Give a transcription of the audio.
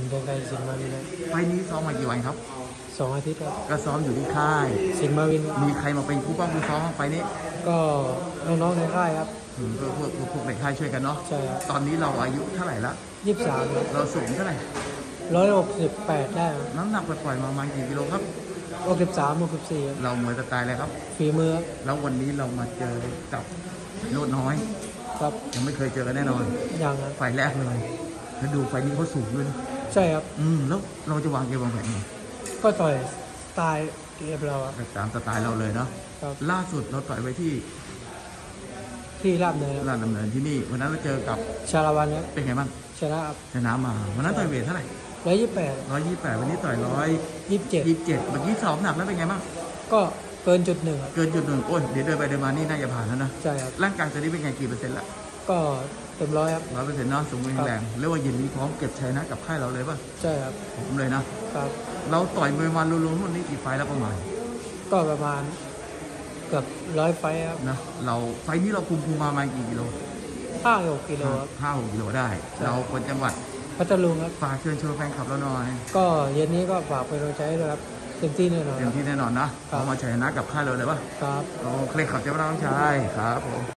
เดินไกลสิงห์มาวินครับไฟล์นี้ซ้อมมากี่วันครับ 2 อาทิตย์ครับก็ซ้อมอยู่ที่ค่ายสิงห์มาวินครับมีใครมาเป็นคู่ป้องคู่ซ้อมบ้างไฟล์นี้ก็น้องๆในค่ายครับก็พวกในค่ายช่วยกันเนาะใช่ครับตอนนี้เราอายุเท่าไหร่ละ 23ครับเราสูงเท่าไหร่ 168ได้ครับน้ำหนักปล่อยๆมาประมาณกี่กิโลครับ 63 64ครับเราเหมือนจะตายเลยครับฝีมือแล้ววันนี้เรามาเจอกับโนดน้อยครับยังไม่เคยเจอกันแน่นอนอย่างครับไฟล์แรกเลยแล้วดูไฟล์นี้เขาสูงด้วยนะใช่ครับแล้วเราจะวางเกมวางแผนไงก็ต่อยสไตล์เรียบร้อยครับตามสไตล์เราเลยเนาะล่าสุดเราต่อยไว้ที่ลาดเนินลาดดำเนินที่นี่วันนั้นเราเจอกับชาละวันครับเป็นไงบ้างชนะครับชนะมาวันนั้นต่อยเวทเท่าไหร่ 128 วันนี้ต่อย127เมื่อกี้สอบหนักแล้วเป็นไงบ้างก็เกิน1ครับเกิน1โอ้ยเดี๋ยวเดินไปเดินมานี่น่าจะผ่านแล้วนะใช่ครับร่างกายตอนนี้เป็นไงกี่เปอร์เซ็นต์ละก็เต็ม100ครับ 100%เนาะสมบูรณ์แรงเรียกว่าเย็นนี้พร้อมเก็บชัยนะกับค่ายเราเลยป่ะใช่ครับผมเลยนะครับเราต่อยมวยวันรวมๆวันนี้กี่ไฟแล้วประมาณก็ประมาณเกือบ100 ไฟครับนะเราไฟนี้เราคุมมาประมาณกี่กิโล 5-6 กิโลครับ 5-6 กิโลได้เราคนจังหวัดพัทลุงครับฝากเชิญชวนแฟนคลับเราหน่อยก็เย็นนี้ก็ฝากไปรอใจด้วยครับเต็มที่แน่นอนเต็มที่แน่นอนนะเรามาชัยนะกับค่ายเราเลยป่ะครับโอเคขอบใจพระน้องชายครับผม